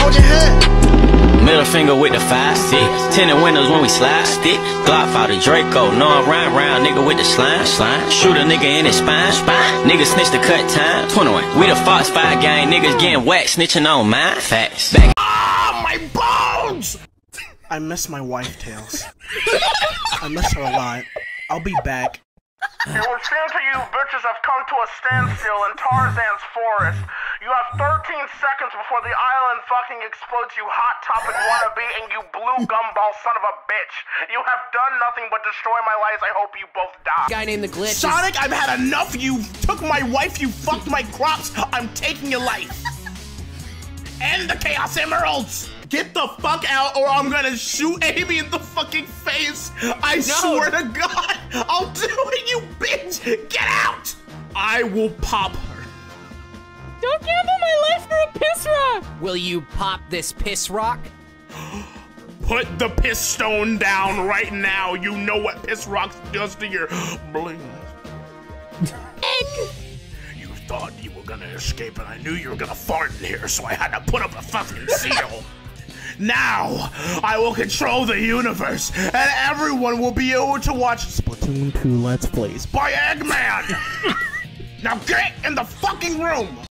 hold your hand. Middle finger with the 5-6. Tinted windows when we slide. Stick. Glock out the Draco. No, I'm round nigga with the slime. Shoot a nigga in his spine. Niggas snitch the cut time. 21. We the Fox 5 gang. Niggas getting whacked snitching on mine. Facts. Back. Ah, my bones! I miss my wife, Tails. I miss her a lot. I'll be back. It would seem to you bitches have come to a standstill in Tarzan's forest. You have 13 seconds before the island fucking explodes, you hot topic wannabe, and you blue gumball son of a bitch. You have done nothing but destroy my lives. I hope you both die. Guy named the Glitch. Sonic, I've had enough. You took my wife, you fucked my crops. I'm taking your life. And the Chaos Emeralds. Get the fuck out or I'm gonna shoot Amy in the fucking face. I swear to God, I'll do it, you bitch. Get out. I will pop her. Don't gamble my life for a piss rock! Will you pop this piss rock? Put the piss stone down right now. You know what piss rocks does to your bling. You thought you were gonna escape and I knew you were gonna fart in here, so I had to put up a fucking seal. Now, I will control the universe, and everyone will be able to watch Splatoon 2 Let's Plays by Eggman! Now get in the fucking room!